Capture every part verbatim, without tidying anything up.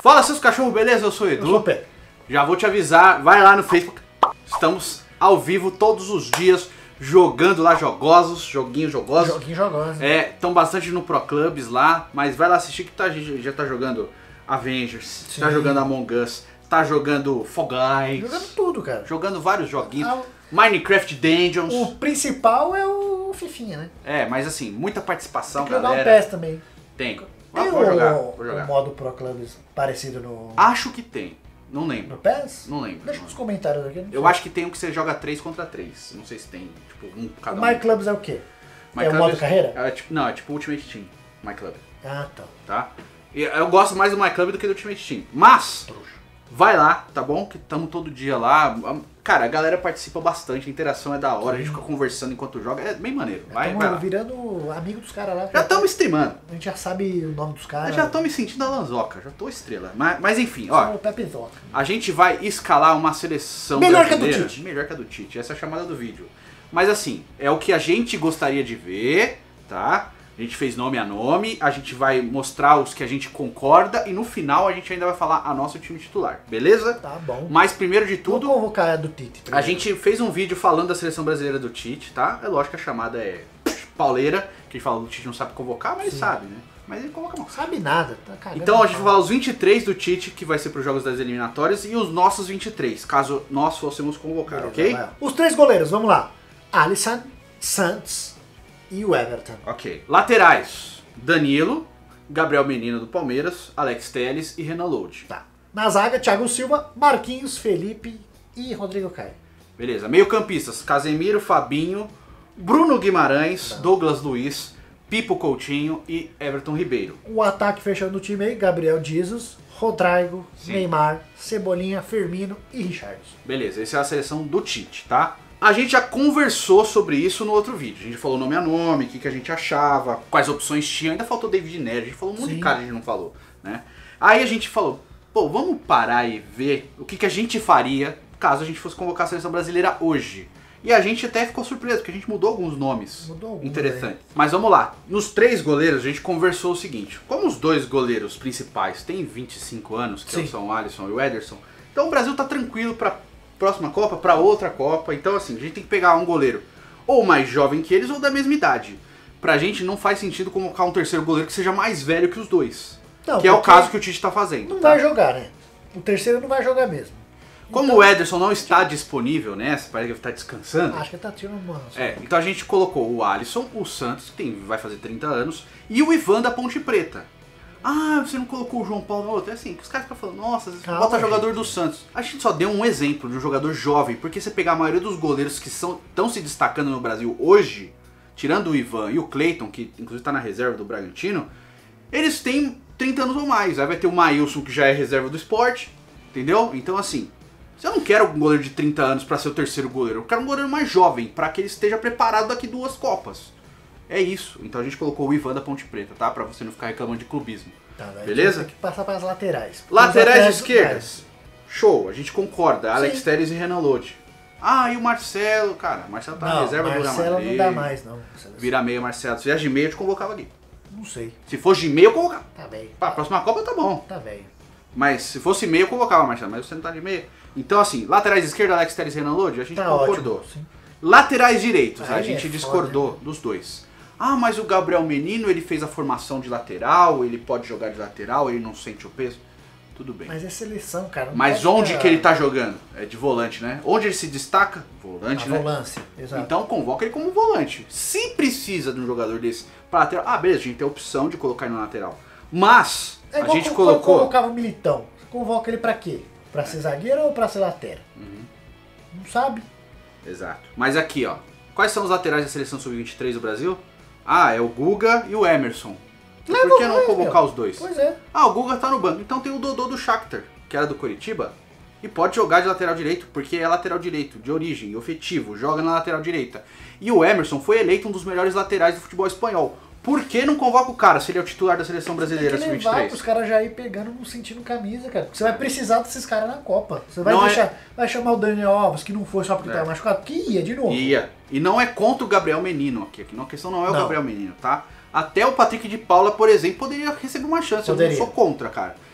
Fala seus cachorros, beleza? Eu sou o Edu. Eu sou o Pé. Já vou te avisar, vai lá no Facebook. Estamos ao vivo todos os dias, jogando lá jogosos, joguinhos jogosos. Joguinho jogosos. É, estão bastante no Pro Clubs lá, mas vai lá assistir que tá, já tá jogando Avengers, Sim. tá jogando Among Us, tá jogando Fall Guys. Jogando tudo, cara. Jogando vários joguinhos. Ah, Minecraft Dungeons. O principal é o Fifinha, né? É, mas assim, muita participação, Tem que jogar galera. o P E S também. Tem. Tem vou o, jogar, vou jogar. o modo Pro Clubs parecido no, Acho que tem. Não lembro. no P E S? Não lembro. Deixa nos comentários aqui. Eu acho que tem um que você joga três contra três. Não sei se tem, tipo, um cada O um. My Clubs é o quê? My é o Club modo carreira? É, tipo, não, é tipo Ultimate Team. My Club, Ah, tá. tá? E eu gosto mais do My Club do que do Ultimate Team. Mas, vai lá, tá bom? Que estamos todo dia lá. Cara, a galera participa bastante, a interação é da hora, a gente fica conversando enquanto joga, é bem maneiro. Vai, vai lá. Estamos virando amigo dos caras lá. Já estamos streamando. A gente já sabe o nome dos caras. Eu já tô me sentindo a Lanzoca, já tô estrela. Mas, mas enfim, ó. O Pepezoca. A gente vai escalar uma seleção Melhor que a do brasileira. Tite. Melhor que a do Tite. Essa é a chamada do vídeo. Mas assim, é o que a gente gostaria de ver, tá? A gente fez nome a nome, a gente vai mostrar os que a gente concorda e no final a gente ainda vai falar a nosso time titular, beleza? Tá bom. Mas primeiro de Tudo tudo, convocar a do Tite. a primeiro. gente fez um vídeo falando da seleção brasileira do Tite, tá? É lógico que a chamada é pauleira, que a gente fala do Tite não sabe convocar, mas ele Sim. sabe, né? Mas ele convoca mal. Sabe nada, tá cagando. Então a gente vai vai falar os vinte e três do Tite, que vai ser para os jogos das eliminatórias, e os nossos vinte e três, caso nós fôssemos convocar, ok? Os três goleiros, vamos lá. Alisson, Santos e o Everton. Ok. Laterais, Danilo, Gabriel Menino do Palmeiras, Alex Telles e Renan Lodi. Tá. Na zaga, Thiago Silva, Marquinhos, Felipe e Rodrigo Caio. Beleza. Meio campistas, Casemiro, Fabinho, Bruno Guimarães, Tá. Douglas Luiz, Pipo Coutinho e Everton Ribeiro. O ataque fechando o time aí, Gabriel Jesus, Rodrigo, Sim. Neymar, Cebolinha, Firmino e Richarlison. Beleza, essa é a seleção do Tite, tá? A gente já conversou sobre isso no outro vídeo. A gente falou nome a nome, o que, que a gente achava, quais opções tinha. Ainda faltou David Neres, a gente falou um monte Sim. de cara, a gente não falou, né? Aí a gente falou, pô, vamos parar e ver o que, que a gente faria caso a gente fosse convocar a seleção brasileira hoje. E a gente até ficou surpreso, porque a gente mudou alguns nomes Mudou alguns, interessantes. Mas vamos lá, nos três goleiros a gente conversou o seguinte, como os dois goleiros principais têm vinte e cinco anos, que Sim. são o Alisson e o Ederson, então o Brasil tá tranquilo pra próxima Copa, pra outra Copa. Então assim, a gente tem que pegar um goleiro ou mais jovem que eles ou da mesma idade. Pra gente não faz sentido colocar um terceiro goleiro que seja mais velho que os dois. Não, que é o porque caso que o Tite tá fazendo. Não tá? vai jogar, né? O terceiro não vai jogar mesmo. Como Então, o Ederson não está disponível nessa, parece que ele tá descansando. Acho que tá tirando uma. É, então a gente colocou o Alisson, o Santos, que tem, vai fazer trinta anos, e o Ivan da Ponte Preta. Ah, você não colocou o João Paulo no outro? É assim, que os caras ficam falando, nossa, você Calma, bota gente. jogador do Santos. A gente só deu um exemplo de um jogador jovem, porque você pegar a maioria dos goleiros que estão se destacando no Brasil hoje, tirando o Ivan e o Cleiton, que inclusive está na reserva do Bragantino, eles têm trinta anos ou mais. Aí vai ter o Maílson, que já é reserva do Sport, entendeu? Então assim, eu não quero um goleiro de trinta anos para ser o terceiro goleiro, eu quero um goleiro mais jovem, para que ele esteja preparado daqui duas Copas. É isso, então a gente colocou o Ivan da Ponte Preta, tá? Pra você não ficar reclamando de clubismo. Tá, né? Beleza? Tem que passar para as laterais. Laterais Os esquerdas. Show, a gente concorda. Alex Sim. Telles e Renan Lodi. Ah, e o Marcelo, cara, o Marcelo tá na Não, reserva do Real Marcelo Madrid. não dá mais, não. Vira meia, Marcelo. Se vier de meia, eu te convocava aqui. Não sei. Se fosse de meia, eu convocava. Tá velho. Pra próxima Copa, tá bom. Tá velho. Mas se fosse meia, eu convocava, Marcelo. Mas você não tá de meia. Então, assim, laterais esquerda, Alex Telles e Renan Lodi, a gente Tá concordou. ótimo. Sim. Laterais direitos, a Aí gente é discordou foda. dos dois. Ah, mas o Gabriel Menino, ele fez a formação de lateral, ele pode jogar de lateral, ele não sente o peso. Tudo bem. Mas é seleção, cara. não Mas pode onde ficar- que ele tá jogando? É de volante, né? Onde ele se destaca? Volante, A né? volância, exato. Então convoca ele como volante. Se precisa de um jogador desse pra lateral, ah, beleza, a gente tem a opção de colocar ele na lateral. Mas é a igual gente quando colocou... convocava o Militão. Você convoca ele pra quê? Pra ser zagueiro ou pra ser lateral? Uhum. Não sabe. Exato. Mas aqui, ó. Quais são os laterais da seleção sub vinte e três do Brasil? Ah, é o Guga e o Emerson. Então, Leva por que os não dois, convocar meu. os dois? Pois é. Ah, o Guga tá no banco. Então tem o Dodô do Shakhtar, que era do Coritiba, e pode jogar de lateral direito, porque é lateral direito, de origem, efetivo, joga na lateral direita. E o Emerson foi eleito um dos melhores laterais do futebol espanhol. Por que não convoca o cara se ele é o titular da seleção brasileira Tem que sub vinte e levar três? os caras já ir pegando, não sentindo camisa, cara. Porque você vai precisar desses caras na Copa. Você vai Não é- deixar, vai chamar o Daniel Alves, que não foi só porque É. tava machucado, que ia de novo. Ia. E não é contra o Gabriel Menino aqui. Aqui a questão não é o Não. Gabriel Menino, tá? Até o Patrick de Paula, por exemplo, poderia receber uma chance. Eu Poderia. não sou contra, cara.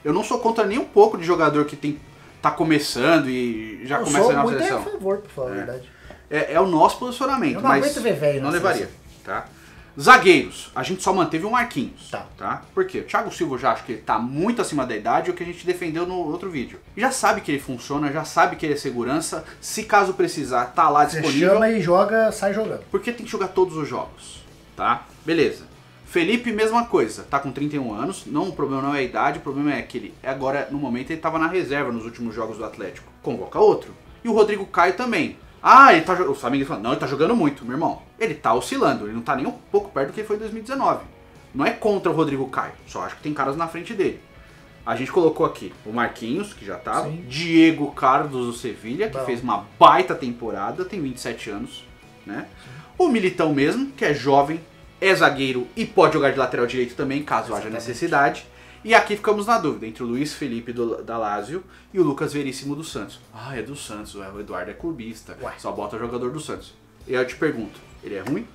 Eu não sou contra nem um pouco de jogador que tem, tá começando e já eu começa sou na muito seleção. a favor, por falar a É. verdade. É, é o nosso posicionamento, Eu não mas aguento ver velho não na levaria, tá? Zagueiros, a gente só manteve o Marquinhos, Tá. tá? Por quê? O Thiago Silva eu já acho que ele tá muito acima da idade, o que a gente defendeu no outro vídeo. Já sabe que ele funciona, já sabe que ele é segurança, se caso precisar, tá lá Você disponível. chama e joga, sai jogando. Porque tem que jogar todos os jogos, tá? Beleza. Felipe, mesma coisa, tá com trinta e um anos, não, o problema não é a idade, o problema é que ele, agora, no momento, ele tava na reserva nos últimos jogos do Atlético. Convoca outro. E o Rodrigo Caio também. Ah, ele tá jogando. O Flamengo falando, não, ele tá jogando muito, meu irmão. Ele tá oscilando, ele não tá nem um pouco perto do que ele foi em dois mil e dezenove. Não é contra o Rodrigo Caio, só acho que tem caras na frente dele. A gente colocou aqui o Marquinhos, que já tava, Sim. Diego Carlos do Sevilha, que Bom. fez uma baita temporada, tem vinte e sete anos, né? O Militão mesmo, que é jovem, é zagueiro e pode jogar de lateral direito também, caso haja Exatamente. necessidade. E aqui ficamos na dúvida entre o Luiz Felipe do, da Lazio e o Lucas Veríssimo do Santos. Ah, é do Santos, ué, o Eduardo é clubista, Ué. só bota o jogador do Santos. E aí eu te pergunto, ele é ruim?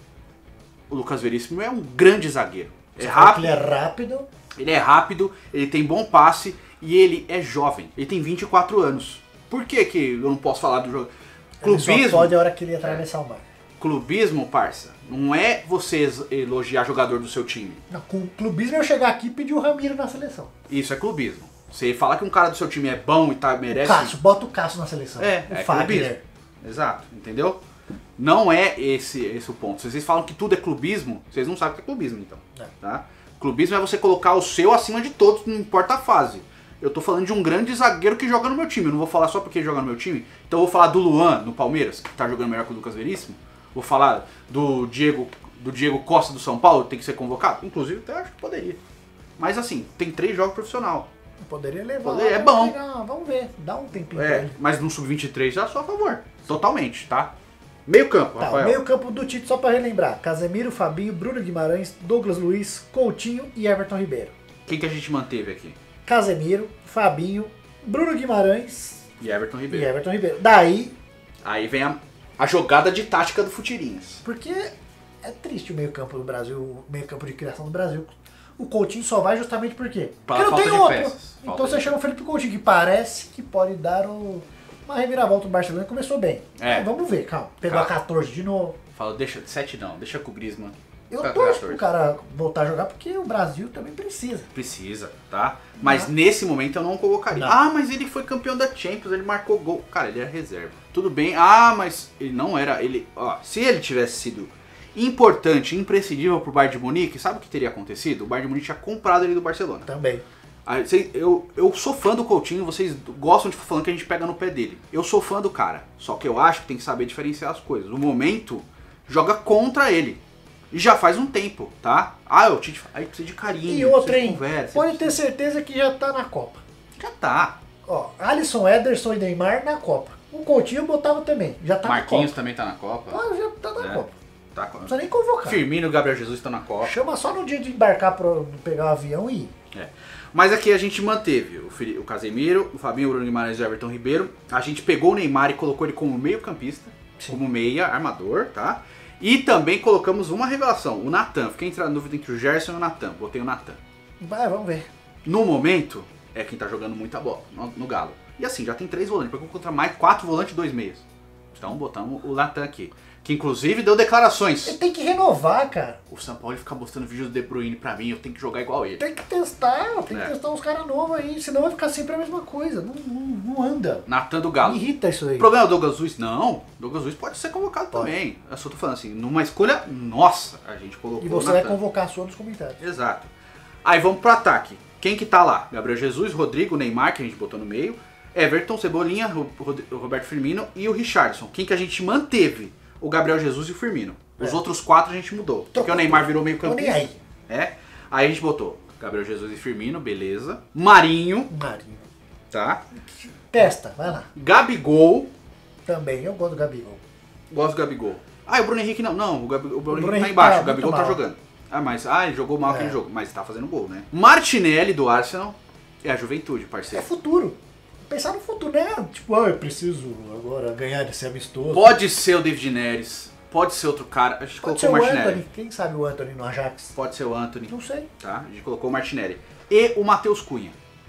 O Lucas Veríssimo é um grande zagueiro. É Você fala que rápido, ele é rápido. ele é rápido, ele tem bom passe e ele é jovem. Ele tem vinte e quatro anos. Por que que eu não posso falar do jogo? Ele só Clubismo, pode a hora que ele atravessar o mar. clubismo, parça, não é você ex- elogiar jogador do seu time. Não, com o clubismo eu chegar aqui e pedir o Ramiro na seleção. Isso é clubismo. Você falar que um cara do seu time é bom e tá, merece... Cássio, bota o Cássio na seleção. É, o é Fagner. clubismo. Exato, entendeu? Não é esse, esse o ponto. Se vocês falam que tudo é clubismo, vocês não sabem o que é clubismo, então. É. Tá? Clubismo é você colocar o seu acima de todos, não importa a fase. Eu tô falando de um grande zagueiro que joga no meu time. Eu não vou falar só porque ele joga no meu time. Então eu vou falar do Luan, no Palmeiras, que tá jogando melhor que o Lucas Veríssimo. Vou falar do Diego, do Diego Costa do São Paulo, tem que ser convocado. Inclusive, até acho que poderia. Mas assim, tem três jogos profissional. Poderia levar. Poderia, lá, é bom. pegar, vamos ver, dá um tempinho pra É, ele. mas no sub vinte e três já sou a favor. Totalmente, tá? Meio campo, Tá, Rafael. meio campo do Tite, só pra relembrar. Casemiro, Fabinho, Bruno Guimarães, Douglas Luiz, Coutinho e Everton Ribeiro. Quem que a gente manteve aqui? Casemiro, Fabinho, Bruno Guimarães E Everton e Ribeiro. Everton Ribeiro. Daí, Aí vem a, a jogada de tática do Futirinhas. porque é triste o meio campo do Brasil, o meio campo de criação do Brasil. O Coutinho só vai justamente por quê? Pra Porque não falta tem de outro. peças. Então Falta você de chama o Felipe Coutinho, que parece que pode dar o... uma reviravolta no Barcelona, começou bem. É. Mas vamos ver, calma. Pegou Calma. a catorze de novo. Fala, deixa, sete não, deixa com o Griezmann. Eu Fica torço quatorze. pro cara voltar a jogar, porque o Brasil também precisa. Precisa, tá? Mas Não. nesse momento eu não colocaria. Não. Ah, mas ele foi campeão da Champions, ele marcou gol. Cara, ele era reserva. Tudo bem. Ah, mas ele não era. Ele, ó, se ele tivesse sido importante, imprescindível pro Bayern de Munique, sabe o que teria acontecido? O Bayern de Munique tinha comprado ele do Barcelona. Também. Aí, cês- eu, eu sou fã do Coutinho, vocês gostam de falando que a gente pega no pé dele. Eu sou fã do cara, só que eu acho que tem que saber diferenciar as coisas. O momento joga contra ele. E já faz um tempo, tá? Ah, o Tite aí precisa de carinho, E outra, precisa de hein? conversa. Pode ter certeza que já tá na Copa. Já tá. Ó, Alisson, Ederson e Neymar na Copa. O Coutinho eu botava também. Já tá Marquinhos na Copa. também tá na Copa. Ah, já tá na É. Copa. Tá com... Não precisa nem convocar. Firmino e Gabriel Jesus estão na Copa. Chama só no dia de embarcar pra pegar o avião e ir. É. Mas aqui a gente manteve o, Fili- o Casemiro, o Fabinho, o Bruno Guimarães e o Everton Ribeiro. A gente pegou o Neymar e colocou ele como meio campista, Sim. como meia, armador, tá? E também colocamos uma revelação, o Natan. Fiquei entre a dúvida entre o Gerson e o Natan. Botei o Natan. Vai, vamos ver. No momento, é quem tá jogando muita bola no, no Galo. E assim, já tem três volantes, porque contra mais quatro volantes e dois meias. Então botamos o Natan aqui. Que inclusive deu declarações. Ele tem que renovar, cara. O São Paulo fica mostrando vídeo do De Bruyne pra mim, eu tenho que jogar igual ele. Tem que testar, tem que É. testar uns caras novos aí, senão vai ficar sempre a mesma coisa. Não, não, não anda. Natan do Me Galo. irrita isso aí. O problema é o Douglas Luiz? Não. O Douglas Luiz pode ser convocado Pode. também. Eu só tô falando assim, numa escolha nossa, a gente colocou E você o vai Natan. convocar a sua nos comentários. Exato. Aí vamos pro ataque. Quem que tá lá? Gabriel Jesus, Rodrigo, Neymar, que a gente botou no meio, Everton, Cebolinha, Ro- Rod- Roberto Firmino e o Richarlison. Quem que a gente manteve? O Gabriel Jesus e o Firmino. Os É. outros quatro a gente mudou. Porque o Neymar virou meio Tô nem campista. aí. É. Aí a gente botou Gabriel Jesus e Firmino, beleza. Marinho, Marinho. tá? Testa, vai lá. Gabigol. Também, eu gosto do Gabigol. Gosto do Gabigol. Ah, e o Bruno Henrique não. Não, o, Gabi, o Bruno, Bruno Henrique tá Henrique embaixo, tá o Gabigol muito tá mal. jogando. Ah, mas ah, ele jogou mal É. aquele jogo, mas tá fazendo gol, né? Martinelli do Arsenal. É a juventude, É parceiro. futuro. Pensar no futuro, né? Tipo, ah, eu preciso agora ganhar desse amistoso. Pode ser o David Neres, pode ser outro cara. A gente Pode colocou ser o o Martinelli. Anthony. Quem sabe o Anthony no Ajax? Pode ser o Anthony, Não sei. tá? A gente colocou o Martinelli. E o Matheus Cunha.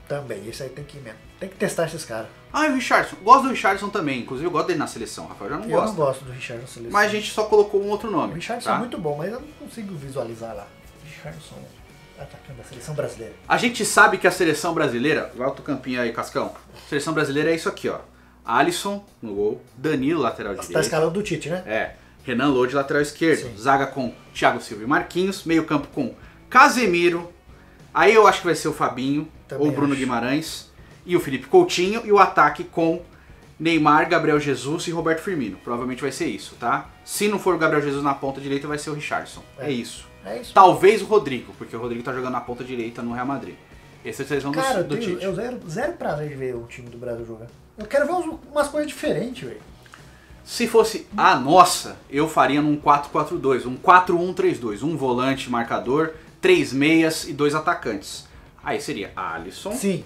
Também, isso aí tem que mesmo. Tem que testar esses caras. Ah, e o Richardson. Gosto do Richardson também. Inclusive eu gosto dele na seleção. Rafael já não Eu gosta. não gosto do Richardson na seleção. Mas a gente só colocou um outro nome. O Richardson tá? é muito bom, mas eu não consigo visualizar lá. Richardson, atacante da seleção brasileira. A gente sabe que a seleção brasileira... Vai outro campinho aí, Cascão. A seleção brasileira é isso aqui, ó. Alisson no gol. Danilo, lateral Você direito. tá escalando do Tite, né? É. Renan Lodi, lateral esquerdo. Sim. Zaga com Thiago Silva e Marquinhos. Meio campo com Casemiro. Aí eu acho que vai ser o Fabinho. Também ou o Bruno acho. Guimarães. E o Felipe Coutinho. E o ataque com Neymar, Gabriel Jesus e Roberto Firmino. Provavelmente vai ser isso, tá? Se não for o Gabriel Jesus na ponta direita, vai ser o Richarlison. É, É. isso. É isso. Talvez o Rodrigo, porque o Rodrigo tá jogando na ponta direita no Real Madrid. Essa é a seleção do, Cara, eu do tenho Tite. eu zero, zero prazer de ver o time do Brasil jogar. Eu quero ver uns- umas coisas diferentes, velho. Se fosse a nossa, eu faria num quatro quatro dois, um quatro um três dois. Um volante marcador, três meias e dois atacantes. Aí seria Alisson, Sim.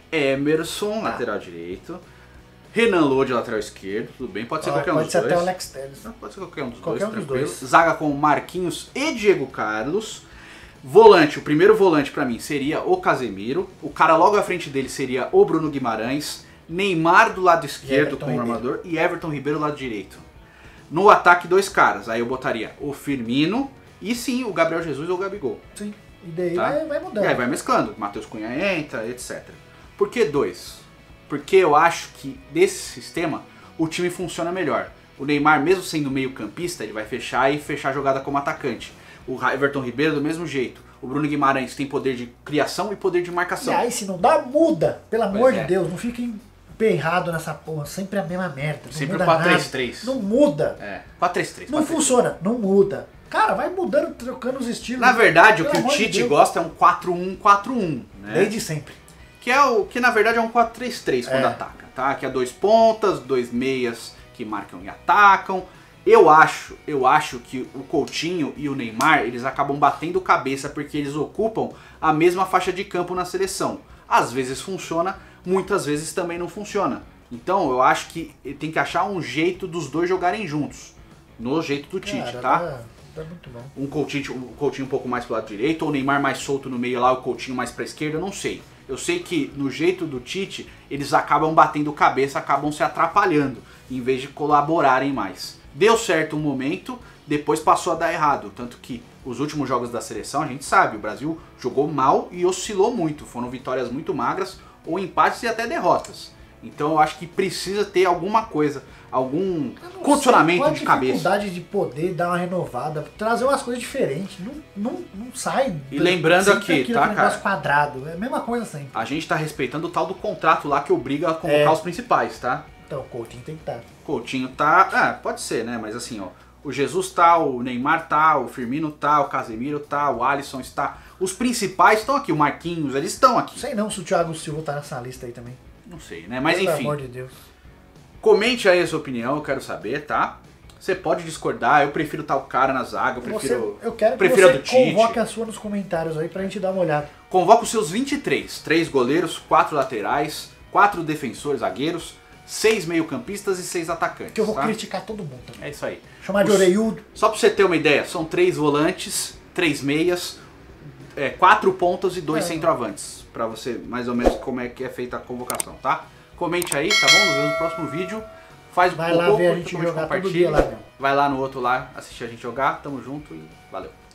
Emerson, lateral direito, Renan Lodi, lateral esquerdo, tudo bem, pode ser qualquer um Pode dos ser dois. até o Alex Telles. Não, pode ser qualquer um dos Qualquer dois, um dos tranquilo. dois. Zaga com Marquinhos e Diego Carlos. Volante, o primeiro volante pra mim seria o Casemiro. O cara logo à frente dele seria o Bruno Guimarães. Neymar do lado esquerdo Everton como Ribeiro. armador e Everton Ribeiro do lado direito. No ataque, dois caras. Aí eu botaria o Firmino e sim o Gabriel Jesus ou o Gabigol. Sim. E daí Tá? vai, vai mudando. E aí vai mesclando. Matheus Cunha entra, etcétera. Por que dois? Porque eu acho que desse sistema o time funciona melhor. O Neymar, mesmo sendo meio campista, ele vai fechar e fechar a jogada como atacante. O Everton Ribeiro do mesmo jeito. O Bruno Guimarães tem poder de criação e poder de E marcação. aí, se não dá, muda. Pelo amor é. de Deus, não fica emperrado nessa porra. Sempre a mesma merda. Não Sempre muda quatro três nada. três. Não muda. É, quatro três três. Não funciona. Não muda. Cara, vai mudando, trocando os estilos. Na verdade, o Pelo que o amor de Tite Deus. gosta é um quatro um quatro um, né? Desde sempre. Que é o que na verdade é um quatro três três quando É. ataca, tá? Que é dois pontas, dois meias que marcam e atacam. Eu acho, eu acho que o Coutinho e o Neymar, eles acabam batendo cabeça porque eles ocupam a mesma faixa de campo na seleção. Às vezes funciona, muitas vezes também não funciona. Então, eu acho que tem que achar um jeito dos dois jogarem juntos. No jeito do Tite, Cara, tá? Tá, tá muito bom. Um Coutinho, um Coutinho um pouco mais pro lado direito, ou o Neymar mais solto no meio lá, o Coutinho mais pra esquerda, eu não sei. Eu sei que no jeito do Tite, eles acabam batendo cabeça, acabam se atrapalhando, em vez de colaborarem mais. Deu certo um momento, depois passou a dar errado. Tanto que os últimos jogos da seleção, a gente sabe, o Brasil jogou mal e oscilou muito. Foram vitórias muito magras, ou empates e até derrotas. Então eu acho que precisa ter alguma coisa, algum Eu não condicionamento sei, de qual a cabeça. dificuldade de poder dar uma renovada, trazer umas coisas diferentes. Não, não, não sai. E lembrando sempre aqui, aquilo, tá, aquele negócio cara? quadrado. É a mesma coisa sempre. A gente tá respeitando o tal do contrato lá que obriga a convocar É. os principais, tá? Então, o Coutinho tem que estar. Coutinho tá. Ah, pode ser, né? Mas assim, ó. O Jesus tá, o Neymar tá, o Firmino tá, o Casemiro tá, o Alisson está. Os principais estão aqui, o Marquinhos, eles estão aqui. Sei não se o Thiago Silva tá nessa lista aí também. Não sei, né? Mas Pelo enfim. amor de Deus. Comente aí a sua opinião, eu quero saber, tá? Você pode discordar, eu prefiro tal cara na zaga, eu prefiro. Você, eu quero que prefiro a você do Tite. convoque a sua nos comentários aí pra gente dar uma olhada. Convoca os seus vinte e três. três goleiros, quatro laterais, quatro defensores, zagueiros, seis meio-campistas e seis atacantes. Que eu vou tá? criticar todo mundo também. É isso aí. Chamar de Os- orelhudo. Só pra você ter uma ideia, são três volantes, três meias, é, quatro pontas e dois É. centroavantes. Pra você mais ou menos como é que é feita a convocação, tá? Comente aí, tá bom? Nos vemos no próximo vídeo. Faz Vai cocô, lá ver a curta, gente comente, jogar todo compartilha. dia lá, meu. Vai lá no outro lá, assistir a gente jogar. Tamo junto e valeu.